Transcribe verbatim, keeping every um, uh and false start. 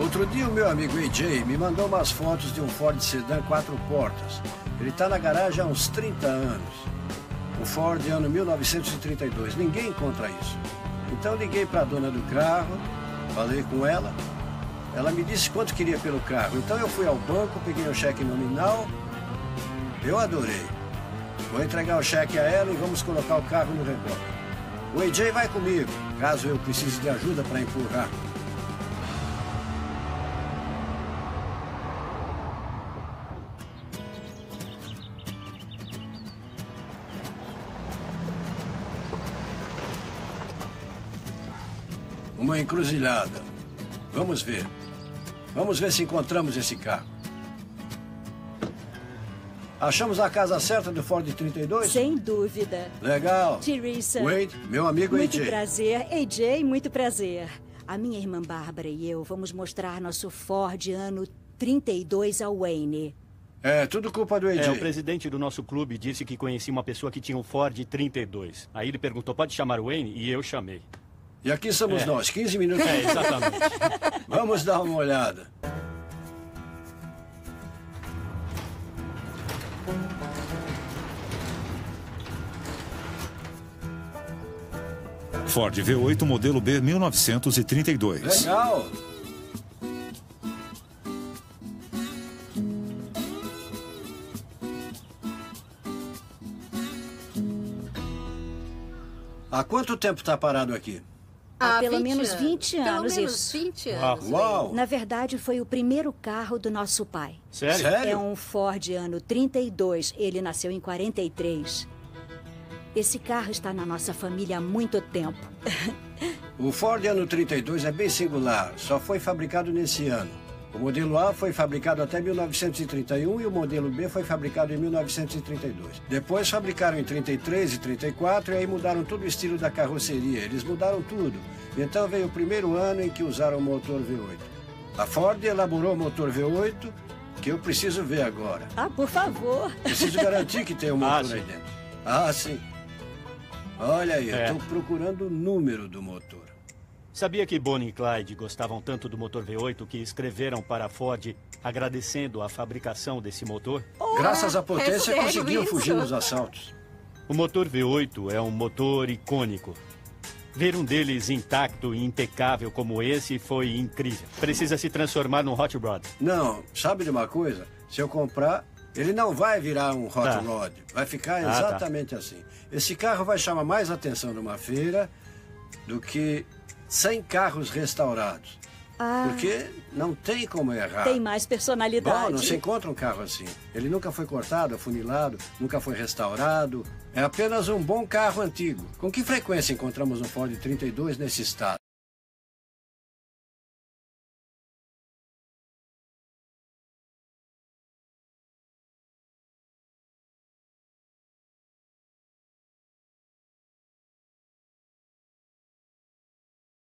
Outro dia o meu amigo A J me mandou umas fotos de um Ford Sedan quatro portas. Ele está na garagem há uns trinta anos. O Ford ano mil novecentos e trinta e dois. Ninguém encontra isso. Então liguei para a dona do carro, falei com ela. Ela me disse quanto queria pelo carro. Então eu fui ao banco, peguei o cheque nominal. Eu adorei. Vou entregar o cheque a ela e vamos colocar o carro no reboque. O A J vai comigo, caso eu precise de ajuda para empurrar. Uma encruzilhada. Vamos ver. Vamos ver se encontramos esse carro. Achamos a casa certa do Ford trinta e dois? Sem dúvida. Legal. Teresa. Wade, meu amigo Muito A J. prazer. A J, muito prazer. A minha irmã Bárbara e eu vamos mostrar nosso Ford ano trinta e dois ao Wayne. É, tudo culpa do A J. É, o presidente do nosso clube disse que conhecia uma pessoa que tinha um Ford trinta e dois. Aí ele perguntou, pode chamar o Wayne? E eu chamei. E aqui somos é. nós, quinze minutos. É, exatamente. Vamos dar uma olhada. Ford V oito modelo B mil novecentos e trinta e dois. Legal. Há quanto tempo está parado aqui? Há Há pelo vinte menos anos. vinte anos, Pelo menos isso. vinte Uau. anos. Uau! Na verdade, foi o primeiro carro do nosso pai. Sério? Sério? É um Ford ano trinta e dois. Ele nasceu em quarenta e três. Esse carro está na nossa família há muito tempo. O Ford ano trinta e dois é bem singular. Só foi fabricado nesse ano. O modelo A foi fabricado até mil novecentos e trinta e um e o modelo B foi fabricado em mil novecentos e trinta e dois. Depois fabricaram em trinta e três e trinta e quatro e aí mudaram todo o estilo da carroceria. Eles mudaram tudo. Então veio o primeiro ano em que usaram o motor V oito. A Ford elaborou o motor V oito, que eu preciso ver agora. Ah, por favor. Preciso garantir que tem um Ah, motor sim. aí dentro. Ah, sim. Olha aí, É. eu estou procurando o número do motor. Sabia que Bonnie e Clyde gostavam tanto do motor V oito que escreveram para a Ford agradecendo a fabricação desse motor? Graças à potência, sério conseguiam isso? fugir nos assaltos. O motor V oito é um motor icônico. Ver um deles intacto e impecável como esse foi incrível. Precisa se transformar num hot rod. Não, sabe de uma coisa? Se eu comprar, ele não vai virar um hot Tá. rod. Vai ficar Ah, exatamente assim. Esse carro vai chamar mais atenção numa feira do que cem carros restaurados. Ah, Porque não tem como errar. tem mais personalidade. Bom, não se encontra um carro assim. Ele nunca foi cortado, afunilado, nunca foi restaurado. É apenas um bom carro antigo. Com que frequência encontramos um Ford trinta e dois nesse estado?